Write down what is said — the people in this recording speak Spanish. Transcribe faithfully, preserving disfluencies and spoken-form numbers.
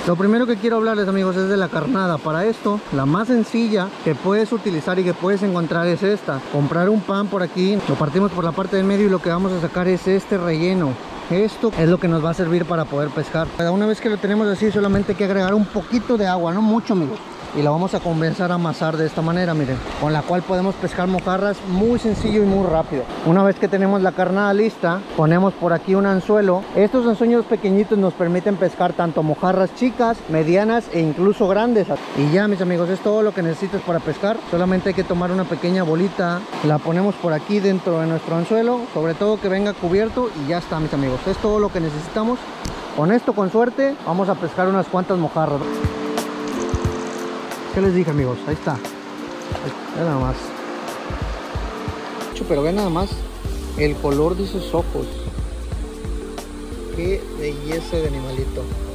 Lo primero que quiero hablarles, amigos, es de la carnada. Para esto, la más sencilla que puedes utilizar y que puedes encontrar es esta. Comprar un pan por aquí, lo partimos por la parte del medio y lo que vamos a sacar es este relleno. Esto es lo que nos va a servir para poder pescar. Una vez que lo tenemos así, solamente hay que agregar un poquito de agua, no mucho, amigos. Y la vamos a comenzar a amasar de esta manera, miren, con la cual podemos pescar mojarras muy sencillo y muy rápido. Una vez que tenemos la carnada lista, ponemos por aquí un anzuelo. Estos anzuelos pequeñitos nos permiten pescar tanto mojarras chicas, medianas e incluso grandes. Y ya, mis amigos, es todo lo que necesitas para pescar. Solamente hay que tomar una pequeña bolita, la ponemos por aquí dentro de nuestro anzuelo, sobre todo que venga cubierto, y ya está, mis amigos. Es todo lo que necesitamos. Con esto, con suerte, vamos a pescar unas cuantas mojarras. ¿Qué les dije, amigos? Ahí está. Ve nada más. Pero ve nada más el color de sus ojos. Qué belleza de animalito.